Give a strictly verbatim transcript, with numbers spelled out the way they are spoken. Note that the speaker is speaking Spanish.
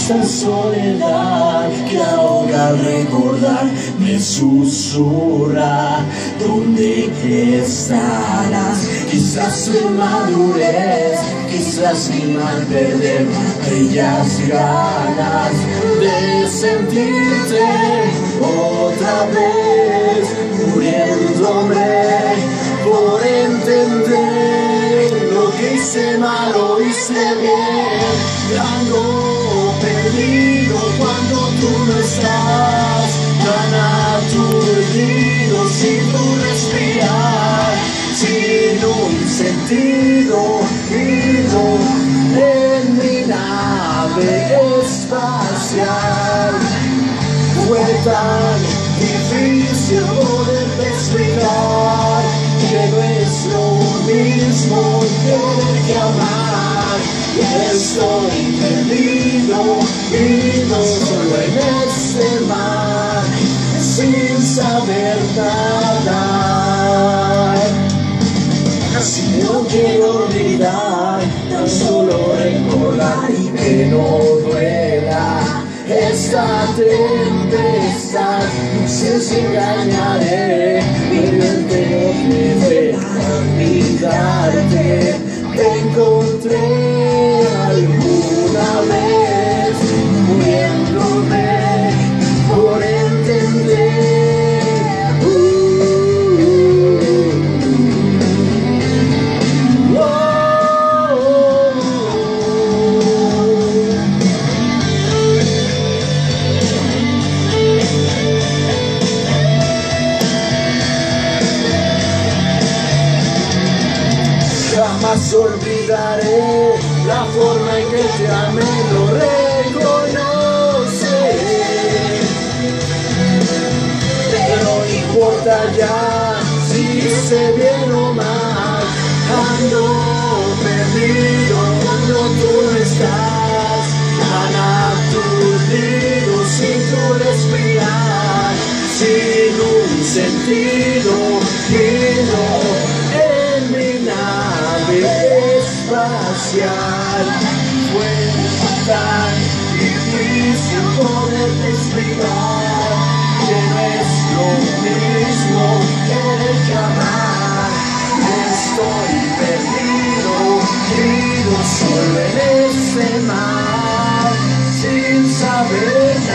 esta soledad que ahoga al recordar me susurra. ¿Dónde estarás? Quizás mi madurez, quizás mi mal perder aquellas ganas de sentirte otra vez, muriéndome por entender lo que hice mal o hice bien. Ando perdido cuando tú no estás, tan aturdido sin tu respirar, sin un sentido, ido en mi nave espacial. Fue tan difícil poder explicar que no es lo mismo querer que amar. Estoy perdido, ido solo en este mar, sin saber nada. Si no quiero olvidar, tan solo recordar y que no duela esta tempestad. No sé si engañaré, mi mente no puede olvidarte. Te encontré alguna vez, muriéndome por entender. Uh, oh, oh, jamás olvidaré la forma en que te amé, lo reconoceré. Pero no importa ya si hice bien o mal, ando perdido cuando tú no estás, tan aturdido sin tu respirar, sin un sentido, y no en mi nave espacial. Fue tan difícil poderte explicar que no es lo mismo querer que amar. Estoy perdido, ido solo en este mar, sin saber